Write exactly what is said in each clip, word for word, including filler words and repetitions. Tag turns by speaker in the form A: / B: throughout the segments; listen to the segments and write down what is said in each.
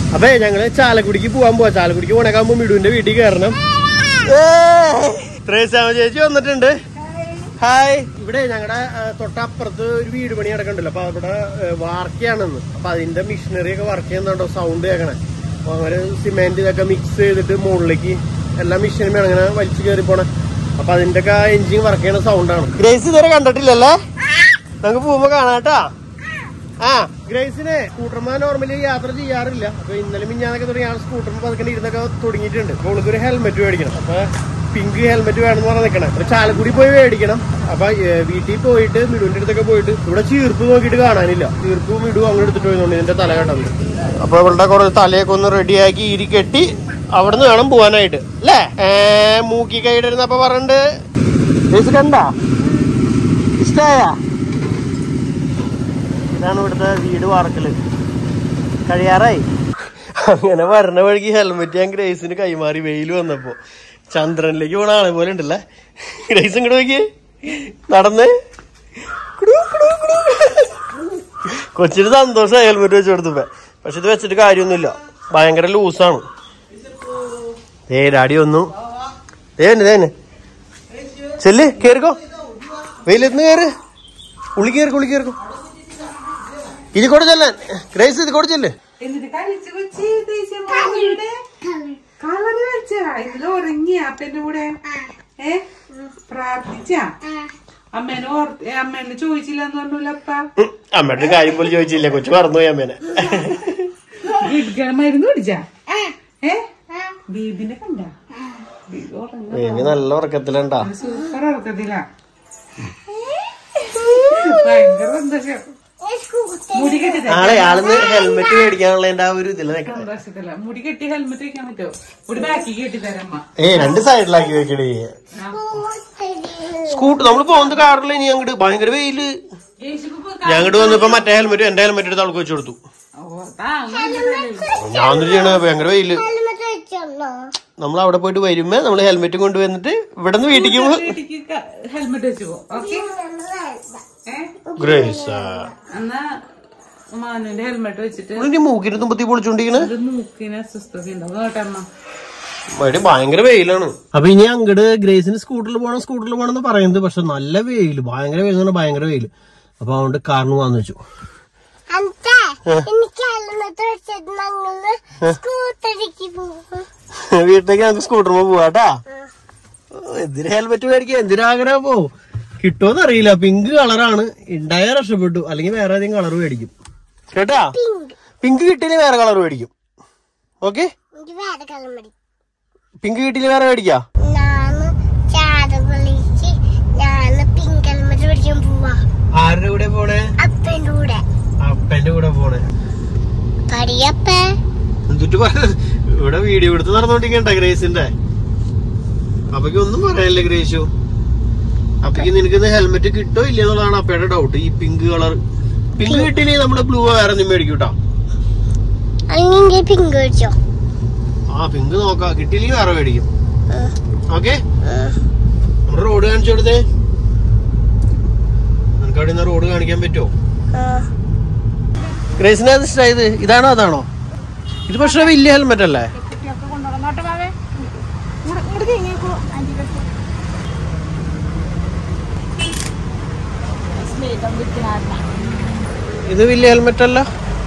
A: അപ്പൊ ഞങ്ങള് ചാലക്കുടിക്ക് പോവാൻ പോവാ. ചാലക്കുടിക്ക് പോണേക്കാകുമ്പോ മിടുവിന്റെ വീട്ടിൽ കയറണം. ചേച്ചി വന്നിട്ടുണ്ട്. ഹായ്. ഇവിടെ ഞങ്ങളുടെ തൊട്ടപ്പുറത്ത് ഒരു വീട് പണി നടക്കണ്ടല്ലോ. അപ്പൊ അവിടെ വാർക്കയാണെന്ന്. അപ്പൊ അതിന്റെ മിഷനറി ഒക്കെ വർക്ക് ചെയ്യുന്നുണ്ടോ സൗണ്ട് കേൾക്കണേ. അപ്പൊ അവര് സിമെന്റ് ഇതൊക്കെ മിക്സ് ചെയ്തിട്ട് മുകളിലേക്ക് എല്ലാ മെഷീനും അങ്ങനെ വലിച്ചു കയറി പോണേ. അപ്പൊ അതിന്റെ ഒക്കെ എഞ്ചിൻ വർക്ക് ചെയ്യണ സൗണ്ടാണ്. ഗ്രേസ് ഇതുവരെ കണ്ടിട്ടില്ലല്ലേ? നമുക്ക് പോകുമ്പോ കാണാട്ടാ. ആ ഗ്രേസിനെ സ്കൂട്ടർമാൻ നോർമലി യാത്ര ചെയ്യാറില്ല. അപ്പൊ ഇന്നലെ മിഞ്ഞാന്നൊക്കെ തുടങ്ങി ആ സ്കൂട്ടർമാർ പതുക്കെ ഇരുന്നൊക്കെ തുടങ്ങിയിട്ടുണ്ട്. അപ്പൊ അവൾക്ക് ഒരു ഹെൽമെറ്റ് മേടിക്കണം. അപ്പൊ പിങ്ക് ഹെൽമെറ്റ് വേണമെന്ന് പറഞ്ഞ് നിൽക്കണം. അപ്പൊ ചാലക്കുടി പോയി മേടിക്കണം. അപ്പൊ വീട്ടിൽ പോയിട്ട് മിടുവിന്റെ അടുത്തൊക്കെ പോയിട്ട് ഇവിടെ ചീർപ്പ് നോക്കിയിട്ട് കാണാനില്ല. ചീർപ്പ് മിടു അങ്ങോട്ട് എടുത്തിട്ട് പോയതുകൊണ്ട് ഇതിന്റെ തല കണ്ടത്. അപ്പൊ ഇവളുടെ കുറച്ച് തലയൊക്കെ ഒന്ന് റെഡിയാക്കി ഇരി കെട്ടി അവിടെ നിന്ന് വേണം പോവാനായിട്ട് അല്ലേ? ഏ മൂക്കി കൈയിടുന്നപ്പോ പറഞ്ഞിട്ട് കണ്ട ഇഷ്ടായ. ഇതാണ് ഇവിടുത്തെ വീട് വാർക്കല്. കഴിയാറായി. അങ്ങനെ വരണ വഴിക്ക് ഹെൽമെറ്റ് ഞാൻ ഗ്രേസിന് കൈമാറി. വെയിൽ വന്നപ്പോ ചന്ദ്രനിലേക്ക് പോണ ആളെ പോലെ ഉണ്ടല്ലേ. ഗ്രേസ് ഇങ്ങോട്ട് നോക്കിയേ നടന്ന്. കൊച്ചിന് സന്തോഷമായി ഹെൽമെറ്റ് വെച്ച് കൊടുത്തപ്പോ. പക്ഷെ ഇത് വെച്ചിട്ട് കാര്യമൊന്നുമില്ല, ഭയങ്കര ലൂസാണ്. ഏ ഡാഡി വന്നു. ഏന്നെ തേന്നെ ചെല്ല് കേറിക്കോ. വെയിലെത്തുന്ന കേറ്. ഉള്ളി കേറിക്കോ ഉള്ളി കേറിക്കോ. ഇത് കൂടെ ചെല്ലാൻ ഗ്രേസ്. ഇത് കൂടെ ചെല്ല്.
B: അമ്മേനെ ചോദിച്ചില്ലെന്ന് പറഞ്ഞൂലപ്പ.
A: അമ്മയുടെ കാര്യം പോലും ചോദിച്ചില്ല. കൊച്ചു മറന്നുപോയി അമ്മേനെ.
B: മരുന്ന് പിടിച്ചാ ഏ ബീബിനെ കണ്ട?
A: ബേബി നല്ല ഉറക്കത്തിലുണ്ടാ.
B: സൂപ്പർ ഉറക്കത്തിലാ. ഭയങ്കര സന്തോഷം.
A: ആളെ ആളിന്ന് ഹെൽമെറ്റ് മേടിക്കാനുള്ള ആ ഒരു ഇതില്
B: സന്തോഷത്തില്ല. മുടി കെട്ടി ഹെൽമെറ്റ് വെക്കാൻ പറ്റുമോ? മുടി ബാക്കി കെട്ടി തരമ്മ.
A: ഏ രണ്ട് സൈഡിലാക്കി വെക്കണേ. സ്കൂട്ടർ നമ്മൾ പോകുന്നത് കാറില്ല. ഇനി അങ്ങോട്ട് ഭയങ്കര വെയില്. ഞങ്ങോട്ട് വന്നപ്പോ മറ്റേ ഹെൽമെറ്റ് എന്റെ ഹെൽമെറ്റ് എടുത്ത് ആൾക്ക് വെച്ച് കൊടുത്തു. ഞാൻ ഒന്നും ചെയ്യണ ഭയങ്കര വെയില്. നമ്മൾ അവിടെ പോയിട്ട് വരുമ്പോ നമ്മള് ഹെൽമെറ്റും കൊണ്ടുവന്നിട്ട് ഇവിടെ നിന്ന് വീട്ടിക്ക്
B: ഹെൽമെറ്റ് വെച്ച് പോകും. മാനുവിന്റെ ഹെൽമെറ്റ് വെച്ചിട്ട്
A: മൂക്കിന് തുമ്പത്തി പൊളിച്ചോണ്ടിരിക്കണ.
B: മൂക്കിന് അസ്വസ്ഥത ഉണ്ടാവും.
A: ഭയങ്കര വെയിലാണ്. അപ്പൊ ഇനി അങ്ങോട്ട് ഗ്രേസിന് സ്കൂട്ടറിൽ പോകണം സ്കൂട്ടറിൽ പോകണം പറയുന്നത്. പക്ഷെ നല്ല വെയില്, ഭയങ്കര വെയിൽ, ഭയങ്കര വെയില്. അപ്പൊ അതുകൊണ്ട് കാറിന് പോകാന്ന് വെച്ചു. വീട്ടിലേക്ക് നമുക്ക് സ്കൂട്ടറിൽ പോവാട്ടാ. എന്തിനാ ഹെൽമെറ്റ് മേടിക്കുക? എന്തിനാഗ്രഹം പോ കിട്ടുമോന്ന് അറിയില്ല. പിങ്ക് കളറാണ്. ഉണ്ടായ രക്ഷപ്പെട്ടു. അല്ലെങ്കിൽ വേറെ ഏതെങ്കിലും കളർ മേടിക്കും കേട്ടാ. പിങ്ക് കിട്ടിയില്ലെങ്കിൽ വേറെ കളർ മേടിക്കും. ഓക്കെ പിങ്ക് കിട്ടിയില്ല വേറെ മേടിക്കാ. ആരുടെ കൂടെ പോണേ? അപ്പന്റെ കൂടെ. അപ്പന്റെ കൂടെ പോണേ. എന്നിട്ട് ഇവിടെ വീഡിയോ എടുത്ത് നടന്നോണ്ടിരിക്കണ്ട ഗ്രേസിന്റെ. അപ്പക്ക് ഒന്നും പറയാനില്ല ഗ്രേശു. അപ്പക്ക് നിനക്ക് ഹെൽമെറ്റ് കിട്ടോ ഇല്ല എന്നുള്ളതാണ് അപ്പയുടെ ഡൗട്ട്. ഈ പിങ്ക് കളർ പിങ്ക് കിട്ടിയില്ലെങ്കിൽ നമ്മുടെ ബ്ലൂ വേറെ ഒന്നും മേടിക്കൂട്ടാ. ആ പിങ്ക് നോക്കാം. കിട്ടിയില്ലെങ്കിൽ വേറെ മേടിക്കും. ഓക്കെ നമ്മുടെ റോഡ് കാണിച്ചു കൊടുത്തേ. നമുക്ക് അവിടെ നിന്ന് റോഡ് കാണിക്കാൻ പറ്റുമോ? ഗ്രേസിനെ അത് ഇഷ്ടമായത് ഇതാണോ അതാണോ? ഇത് പക്ഷെ വലിയ ഹെൽമെറ്റ് അല്ലേ? ഇത് വലിയ ഹെൽമെറ്റ് അല്ല.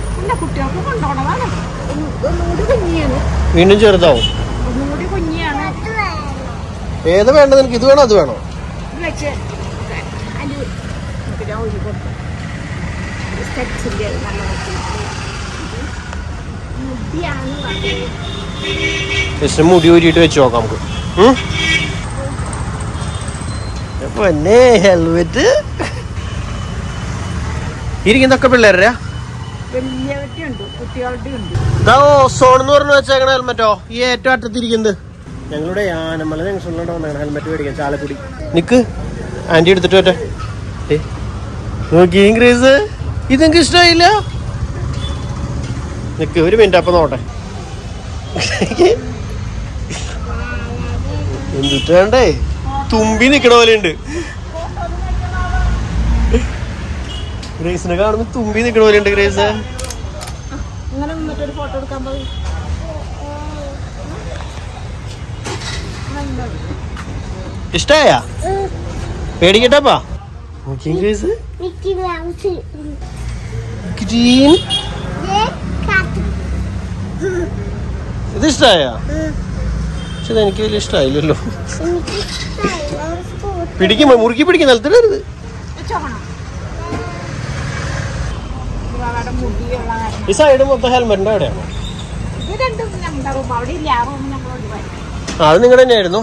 A: വീണ്ടും ചെറുതാവും. ഏത് വേണ്ടത് നിനക്ക്? ഇത് വേണോ അത് വേണോ? ജസ്റ്റ് മുടി ഊരിയിട്ട് വെച്ച് നോക്കാം നമുക്ക്. പിന്നെ ഹെൽമെറ്റ് ഇരിക്കുന്നൊക്കെ പിള്ളേരുടെ ഇതാ ഓസോൺ എന്ന് പറഞ്ഞു വെച്ചേക്കണ ഹെൽമെറ്റോ. ഈ ഏറ്റവും അറ്റത്തിരിക്കുന്നത് ഞങ്ങളുടെ ആനമല ജംഗ്ഷനിലോട്ട് വന്നേക്കണ ഹെൽമെറ്റ് മേടിക്കാൻ ചാലക്കുടി. നിക്ക് ആന്റി എടുത്തിട്ട് പറ്റേ നോക്കി ഗ്രേസ്. ഇതെനിക്ക് ഇഷ്ടമായില്ല. നിക്ക് ഒരു മിനിറ്റ് അപ്പൊ നോട്ടെ. എന്നിട്ട് വേണ്ടേ തുമ്പി നിക്കണ പോലെ ഉണ്ട്. ഗ്രേസിനെ കാണുമ്പോ തുമ്പി നിക്കണ പോലെ ഉണ്ട് ഗ്രേസ്.
C: ഫോട്ടോ എടുക്കാൻ പോയി.
A: ഇഷ്ടായ പേടിക്കട്ടാ ഗ്രീൻ ഇത് ഇഷ്ടായ? പക്ഷെ എനിക്ക് വലിയ ഇഷ്ടായില്ലല്ലോ. പിടിക്കുമ്പോ മുറുക്കി പിടിക്കും, നിലത്തിടരുത്. ഈ സൈഡ് മൊത്തം ഹെൽമെറ്റിന്റെ അവിടെയാണോ? അത് നിങ്ങളുടെ തന്നെയായിരുന്നു.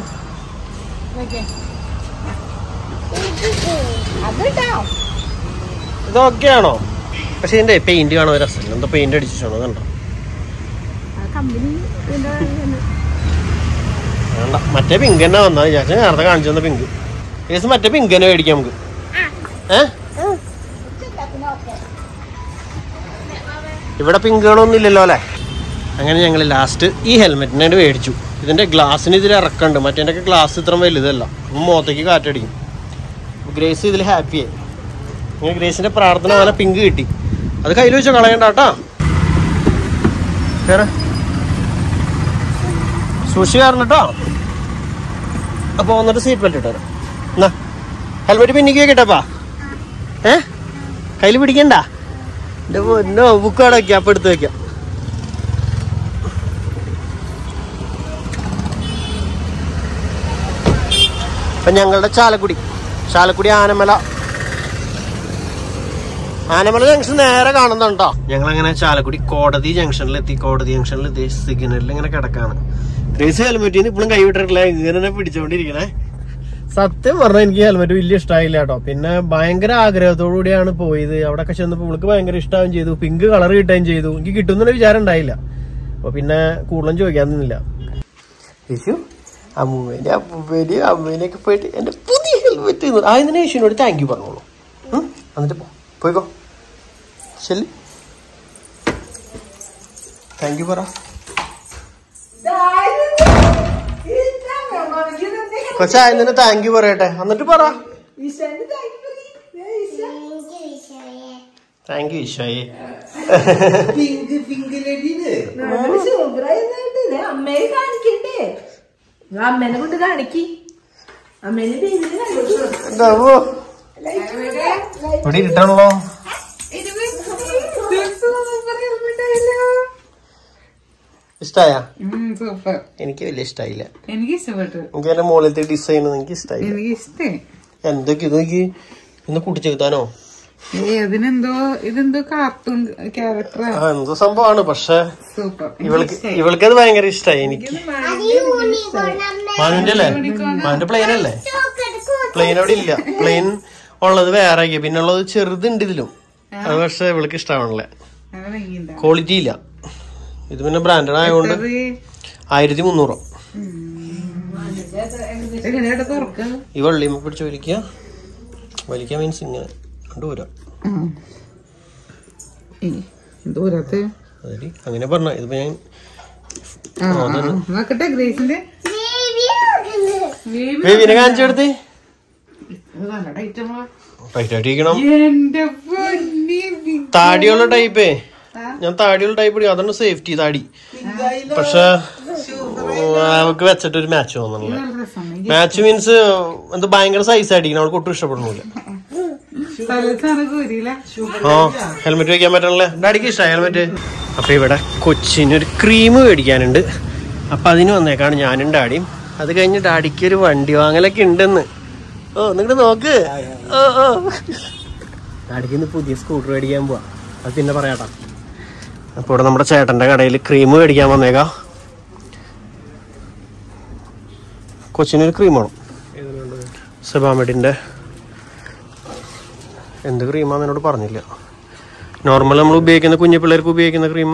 A: ഇതൊക്കെയാണോ? പക്ഷെ ഇതിന്റെ പെയിന്റ് കാണോ രസം. എന്താ പെയിന്റ് അടിച്ചിട്ടാണോ? കണ്ടോ? വേണ്ട, മറ്റേ പിങ്ക് തന്നെ വന്നാ വിചാരിച്ച. നേരത്തെ കാണിച്ചു തന്ന പിങ്ക്. ഏകദേശം മറ്റേ പിങ്ക് തന്നെ മേടിക്കാം നമുക്ക്. ഏ ഇവിടെ പിങ്കുകളൊന്നും ഇല്ലല്ലോ അല്ലേ? അങ്ങനെ ഞങ്ങൾ ലാസ്റ്റ് ഈ ഹെൽമെറ്റിനായിട്ട് മേടിച്ചു. ഇതിന്റെ ഗ്ലാസ്സിന് ഇതിൽ ഇറക്കണ്ട്. മറ്റേ ഗ്ലാസ് ഇത്ര വലുതല്ല, അപ്പം മുഖത്തേക്ക് കാറ്റടിക്കും. ഗ്രേസ് ഇതിൽ ഹാപ്പിയായി. ഇങ്ങനെ ഗ്രേസിന്റെ പ്രാർത്ഥന പോലെ പിങ്ക് കിട്ടി. അത് കയ്യിൽ വെച്ചോ, കളയണ്ട കേട്ടാ. കേറ സൂക്ഷിച്ച് കയറണം കേട്ടോ. അപ്പൊ വന്നിട്ട് സീറ്റ് ബെൽറ്റ് ഇട്ടു. എന്നാ ഹെൽമെറ്റ് പിന്നിക്ക് വെക്കട്ടപ്പാ. ഏ കയ്യിൽ പിടിക്കണ്ട. എന്റെ പൊന്നോ, ബുക്ക് അവിടെ വെക്കാം, അപ്പൊ എടുത്ത് വെക്കാം. അപ്പൊ ഞങ്ങളുടെ ചാലക്കുടി ചാലക്കുടി ആനമല ആനമല ജംഗ്ഷൻ നേരെ കാണുന്നുണ്ടോ? ഞങ്ങളങ്ങനെ ചാലക്കുടി കോടതി ജംഗ്ഷനിലെത്തി. കോടതി ജംഗ്ഷനിലെത്തി സിഗ്നലിൽ ഇങ്ങനെ കിടക്കാണ്. ഗ്രേസ് ഹെൽമെറ്റിന് ഇപ്പോഴും കൈവിട്ടിട്ടില്ല, ഇങ്ങനെ പിടിച്ചോണ്ടിരിക്കണേ. സത്യം പറഞ്ഞാൽ എനിക്ക് ഹെൽമെറ്റ് വലിയ ഇഷ്ടമായില്ല കേട്ടോ. പിന്നെ ഭയങ്കര ആഗ്രഹത്തോടു കൂടിയാണ് പോയത്. അവിടെയൊക്കെ ചെന്നപ്പോൾ ഇവൾക്ക് ഭയങ്കര ഇഷ്ടമാവുകയും ചെയ്തു. പിങ്ക് കളർ കിട്ടുകയും ചെയ്തു. എനിക്ക് കിട്ടുന്നൊരു വിചാരം ഉണ്ടായില്ല. അപ്പൊ പിന്നെ കൂടുതലും ചോദിക്കാന്നില്ല. യേശു അമ്മൂമ്മേന്റെ അപ്പൂപ്പേന്റെയും അമ്മേനെയൊക്കെ പോയിട്ട് എന്റെ പുതിയ ഹെൽമെറ്റ് ആയതിന് യേശുവിനോട് താങ്ക് യു പറഞ്ഞോളൂ. എന്നിട്ട് പോ പോയിക്കോ. ശരി, താങ്ക് യു പറ. കൊച്ചായതിന് താങ്ക് യു പറയട്ടെ, എന്നിട്ട് പറ. താങ്ക് യു ഈശോയെ.
C: അമ്മയെ കാണിക്കണ്ടേ? അമ്മേനെ കൊണ്ട് കാണിക്കി. അമ്മേനെ
A: ഇവിടെ ഇട്ടാണല്ലോ. ഇഷ്ടായ? എനിക്ക് വലിയ ഇഷ്ടായില്ല.
B: എനിക്ക് ഇഷ്ടപ്പെട്ടു.
A: എനിക്ക് എന്റെ മുകളിലത്തെ ഡിസൈൻ എനിക്ക് ഇഷ്ടായില്ല.
B: എനിക്ക് ഇഷ്ടേ.
A: എന്തൊക്കെ ഇത് നോക്കി ഇന്ന് കൂട്ടിച്ചെടുത്താനോ?
B: ഇതിനെന്തോ ഇതെന്തോ കാർട്ടൂൺ ക്യാരക്ടറാ,
A: എന്തോ സംഭവമാണ്. പക്ഷെ
B: സൂപ്പർ.
A: ഇവൾക്ക് ഇവൾക്കത് ഭയങ്കര ഇഷ്ടമായി. എനിക്ക് മാനുവിന്റെ അല്ലേ? മാനുവിന്റെ പ്ലെയിൻ അല്ലേ? പ്ലെയിൻ അവിടെ ഇല്ല. പ്ലെയിൻ ഉള്ളത് വേറെ, പിന്നെ ഉള്ളത് ചെറുതുണ്ട് ഇതിലും. അത് പക്ഷെ ഇവൾക്ക് ഇഷ്ടമാണല്ലേ, ക്വാളിറ്റി ഇല്ല. ഇത് പിന്നെ ബ്രാൻഡഡ് ആയതുകൊണ്ട് ആയിരത്തി മുന്നൂറോ. ഈ വള്ളിയമ്മ പിടിച്ച് വലിക്കുക. വലിക്കുക മീൻസ് ഇങ്ങനെ ദൂരം അങ്ങനെ പറഞ്ഞ. ഇതിപ്പോ ഞാൻ
B: നോക്കട്ടെ. ഗ്രേസിന്റെ
A: ബേബിനെ കാണിച്ചെടുത്ത് ടൈറ്റ് ആയിട്ടിരിക്കണം. താടിയുള്ള ടൈപ്പേ, ഞാൻ താടിയുള്ള ടൈപ്പ് എടുക്കും. അതാണ് സേഫ്റ്റി താടി. പക്ഷെ അവൾക്ക് വെച്ചിട്ട് ഒരു മാച്ച് തോന്നുന്നില്ല. മാച്ച് മീൻസ് എന്ത് ഭയങ്കര സൈസ് ആയിരിക്കണം. അവൾക്ക് ഒട്ടും ഇഷ്ടപ്പെടുന്നില്ല. ആ ഹെൽമെറ്റ് വെക്കാൻ പറ്റണല്ലേ? ഡാഡിക്ക് ഇഷ്ടമായി ഹെൽമെറ്റ്. അപ്പൊ ഇവിടെ കൊച്ചിനൊരു ക്രീം മേടിക്കാനുണ്ട്. അപ്പൊ അതിന് വന്നേക്കാണ് ഞാനും ഡാഡിയും. അത് കഴിഞ്ഞ് ഡാഡിക്ക് ഒരു വണ്ടി വാങ്ങലൊക്കെ ഉണ്ടെന്ന്. ഓ നിങ്ങടെ നോക്ക്. ഓ ഓ ഡാഡിക്ക് ഇന്ന് പുതിയ സ്കൂട്ടർ മേടിക്കാൻ പോവാ. അത് പിന്നെ പറയാട്ടാ. അപ്പൊ ഇവിടെ നമ്മുടെ ചേട്ടന്റെ കടയിൽ ക്രീം മേടിക്കാൻ വന്നേക്കാ. കൊച്ചിനൊരു ക്രീം വേണം. സെബാമെഡിന്റെ എന്ത് ക്രീമാന്ന് എന്നോട് പറഞ്ഞില്ല. നോർമൽ നമ്മൾ ഉപയോഗിക്കുന്ന കുഞ്ഞു പിള്ളേർക്ക് ഉപയോഗിക്കുന്ന ക്രീം,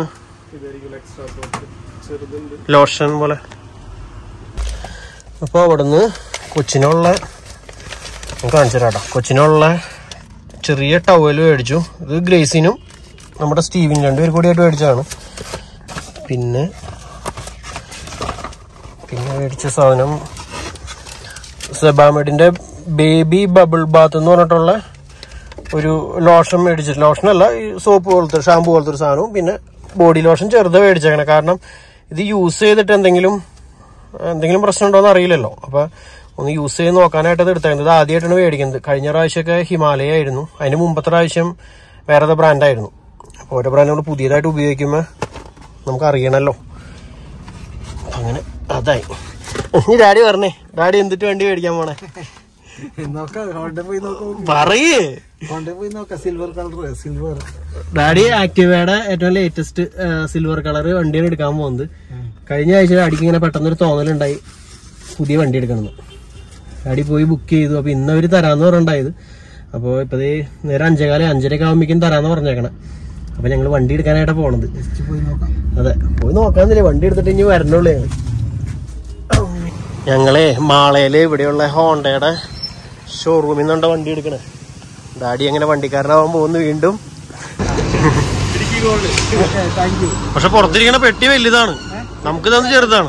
A: ലോഷൻ പോലെ. അപ്പോൾ അവിടുന്ന് കൊച്ചിനുള്ള കാണിച്ചു തരാട്ടോ. കൊച്ചിനുള്ള ചെറിയ ടവൽ മേടിച്ചു. ഇത് ഗ്രേസിനും നമ്മുടെ സ്റ്റീവിനും രണ്ടുപേർ കൂടിയായിട്ട് മേടിച്ചതാണ്. പിന്നെ പിന്നെ മേടിച്ച സാധനം സെബാമെഡിന്റെ ബേബി ബബിൾ ബാത്ത് എന്ന് പറഞ്ഞിട്ടുള്ള ഒരു ലോഷൻ മേടിച്ചിട്ട്, ലോഷനല്ല ഈ സോപ്പ് പോലത്തെ ഷാമ്പു പോലത്തെ ഒരു സാധനവും, പിന്നെ ബോഡി ലോഷൻ ചെറുത് മേടിച്ചേക്കണേ. കാരണം ഇത് യൂസ് ചെയ്തിട്ട് എന്തെങ്കിലും എന്തെങ്കിലും പ്രശ്നം ഉണ്ടോ എന്ന് അറിയില്ലല്ലോ. അപ്പൊ ഒന്ന് യൂസ് ചെയ്ത് നോക്കാനായിട്ട് ഇത് എടുത്തേക്കുന്നത്. ഇത് ആദ്യമായിട്ടാണ് മേടിക്കുന്നത്. കഴിഞ്ഞ പ്രാവശ്യമൊക്കെ ഹിമാലയ ആയിരുന്നു, അതിന് മുമ്പത്തെ പ്രാവശ്യം വേറെ ബ്രാൻഡായിരുന്നു. അപ്പോൾ ഓരോ ബ്രാൻഡ് നമ്മൾ പുതിയതായിട്ട് ഉപയോഗിക്കുമ്പോൾ നമുക്ക് അറിയണമല്ലോ. അങ്ങനെ അതായി. ഇനി ഡാഡി പറഞ്ഞേ, ഡാഡി എന്തിട്ട് വണ്ടി മേടിക്കാൻ പോണേ പറയേ.
D: സിൽവർ കളർ സിൽവർ
A: ഡാഡി ആക്ടിവയുടെ ഏറ്റവും ലേറ്റസ്റ്റ് സിൽവർ കളർ വണ്ടിയാണ് എടുക്കാൻ പോകുന്നത്. കഴിഞ്ഞ ആഴ്ച ഡാഡിക്ക് ഇങ്ങനെ പെട്ടെന്നൊരു തോന്നലുണ്ടായി പുതിയ വണ്ടി എടുക്കണമെന്ന്. ഡാഡി പോയി ബുക്ക് ചെയ്തു. അപ്പൊ ഇന്ന് അവര് തരാന്ന് പറഞ്ഞിട്ടുണ്ടായത്. അപ്പോൾ ഇപ്പൊ നേരെ അഞ്ചേകാലം അഞ്ചരയൊക്കെ ആകുമ്പോഴേക്കും തരാന്ന് പറഞ്ഞേക്കണം. അപ്പൊ ഞങ്ങള് വണ്ടി എടുക്കാനായിട്ടാ പോണത്. അതെ, പോയി നോക്കാന്നില്ലേ, വണ്ടി എടുത്തിട്ട് ഇനി വരണുള്ളൂ. ഞങ്ങളെ മാളയില് ഇവിടെയുള്ള ഹോണ്ടയുടെ ഷോറൂമിൽ നിന്നുണ്ട വണ്ടി എടുക്കണേ. ഡാഡി അങ്ങനെ വണ്ടിക്കാരനാവാൻ പോകുന്നു വീണ്ടും. പക്ഷെ പുറത്തിരിക്കണ പെട്ടി വലുതാണ്, നമുക്ക് തന്നെ ചെറുതാണ്.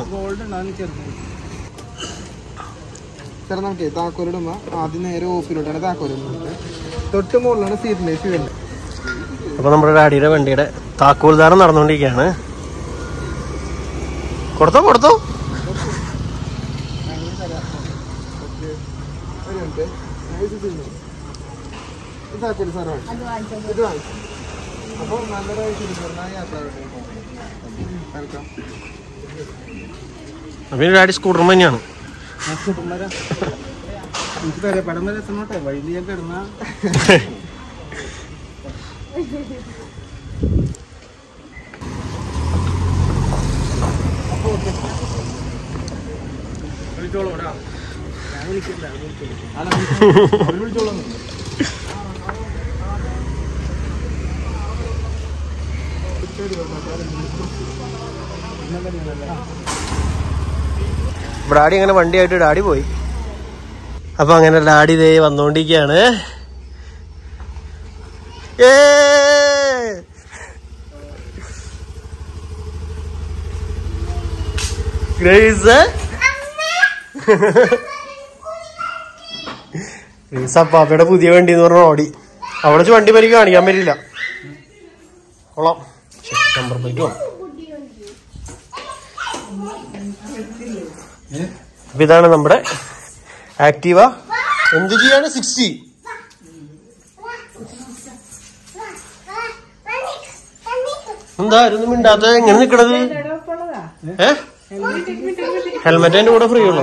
D: സാർ നമുക്ക് താക്കോലിടുമ്പോ ആദ്യം നേരെ ഓഫിലോട്ടാണ് താക്കോലിടുന്നത്. തൊട്ട് മുകളിലാണ് സീറ്റിലേക്ക് വരുന്നത്.
A: അപ്പൊ നമ്മുടെ ഡാഡിയുടെ വണ്ടിയുടെ താക്കോൽദാനം നടന്നുകൊണ്ടിരിക്കുകയാണ്. കൊടുത്തോ കൊടുത്തോ
D: താക്കോല് സാറാണ് ഇത് വാങ്ങിച്ചു. അപ്പൊ നല്ലതായിട്ട് യാത്ര
A: അപ്പൊ ഡാഡി സ്കൂട്ടർ തന്നെയാണ്.
D: എനിക്ക് തരാം പടം വരെ എത്തണോട്ടെ, വഴിയിൽ ഞാൻ കിടന്ന വിളിച്ചോളൂ.
A: ഡാഡി അങ്ങനെ വണ്ടിയായിട്ട് ഡാഡി പോയി. അപ്പൊ അങ്ങനെ ഡാഡി ദേ വന്നോണ്ടിരിക്കുകയാണ്. ഏ ഗ്രേസ് ഗ്രേസ് അപ്പാപ്പയുടെ പുതിയ വണ്ടി എന്ന് പറഞ്ഞ ഓടി. അവിടെ വെച്ച് വണ്ടി പരിക്ക് കാണിക്കാൻ പറ്റില്ല. കൊള്ളാം, നമ്പർ പ്ലേറ്റ് വേണം. അപ്പൊ ഇതാണ് നമ്മുടെ ആക്റ്റീവ. എന്ത് ചെയ്യാണ് സിക്സ്റ്റി. എന്താ ആരൊന്നും മിണ്ടാത്ത എങ്ങനെ നിക്കണത്? ഏ ഹെൽമെറ്റ് അതിന്റെ കൂടെ ഫ്രീ ഉള്ളു.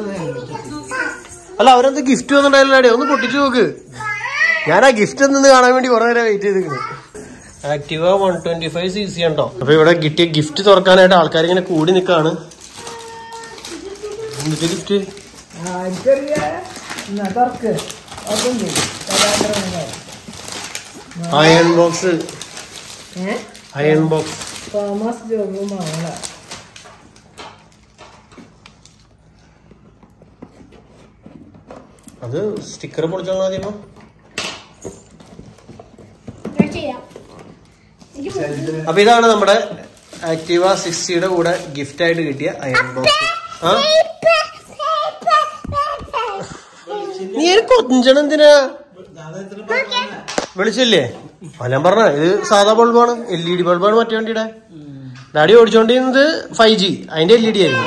A: അല്ല അവരെന്ത് ഗിഫ്റ്റ് വന്നിട്ടുണ്ടായില്ലേ, ഒന്ന് പൊട്ടിച്ചു നോക്ക്. ഞാൻ ആ ഗിഫ്റ്റ് നിന്ന് കാണാൻ വേണ്ടി കുറെ നേരം വെയിറ്റ് ചെയ്തിരിക്കുന്നു. Activa one twenty five C C ഉണ്ടോ. അപ്പൊ ഇവിടെ കിട്ടിയ ഗിഫ്റ്റ് തുറക്കാനായിട്ട് ആൾക്കാർ ഇങ്ങനെ കൂടി നിക്കാണ്. എന്തൊക്കെ gift? Iron box. Iron box. അത് സ്റ്റിക്കർ പൊളിച്ചാൽ മതിയോ? അപ്പൊ ഇതാണ് നമ്മുടെ ആക്റ്റീവ സിക്സ്റ്റിയുടെ കൂടെ ഗിഫ്റ്റ് ആയിട്ട് കിട്ടിയ അയൺ ബോക്സ്. ആ നീ കൊഞ്ചണം എന്തിനാ? വിളിച്ചില്ലേ? ഞാൻ പറഞ്ഞ ഇത് സാധാ ബൾബാണ്, എൽ ഇ ഡി ബൾബാണ് മറ്റേ വണ്ടിയുടെ. ഡാഡി ഓടിച്ചോണ്ടിരുന്നത് ഫൈവ് ജി, അതിന്റെ എൽ ഇ ഡി ആയിരുന്നു.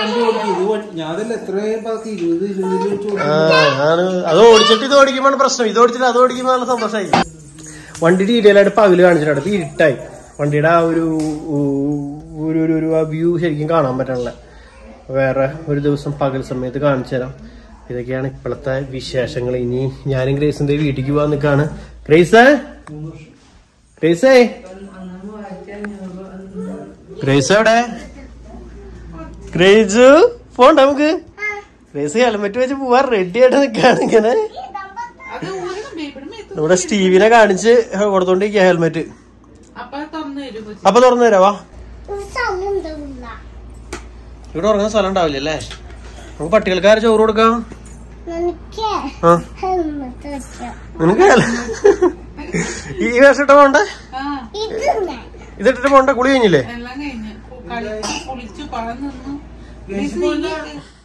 A: അത് ഓടിച്ചിട്ട് ഇത് ഓടിക്കുമ്പോഴാണ് പ്രശ്നം, ഇത് ഓടിച്ചിട്ട് അത് ഓടിക്കുമ്പോൾ നല്ല സന്തോഷമായി. വണ്ടി ഡീറ്റെയിൽ ആയിട്ട് പകല് കാണിച്ചിട്ടുണ്ട്. ഇപ്പൊ ഇരുട്ടായി, വണ്ടിയുടെ ആ ഒരു ഒരു ആ വ്യൂ ശരിക്കും കാണാൻ പറ്റണില്ല. വേറെ ഒരു ദിവസം പകൽ സമയത്ത് കാണിച്ചു തരാം. ഇതൊക്കെയാണ് ഇപ്പോഴത്തെ വിശേഷങ്ങൾ. ഇനി ഞാനും ഗ്രേസിന്റെ വീട്ടിലേക്ക് പോവാൻ നിൽക്കാണ്. ഗ്രേസേ ഗ്രേസേ ഗ്രേസ് എവിടെ? ഗ്രേസ് പോണ്ട നമുക്ക്. ഗ്രേസ് ഹെൽമെറ്റ് വെച്ച് പോവാൻ റെഡി ആയിട്ട് നിൽക്കാണ്. ഇങ്ങനെ നമ്മുടെ സ്റ്റീവിനെ കാണിച്ച് കൊടുത്തോണ്ടിരിക്കുക ഹെൽമെറ്റ്. അപ്പൊ തുറന്നു തരാവാ. ഇവിടെ ഉറങ്ങുന്ന സ്ഥലം ഉണ്ടാവില്ല അല്ലേ? നമുക്ക് പട്ടികൾക്കാരെ ചോറ് കൊടുക്കാം. നിനക്ക് ഈ വേഷം ഇട്ട പോണ്ടേ? ഇതിട്ടിട്ട് പോണ്ട? കുളി കഴിഞ്ഞില്ലേ?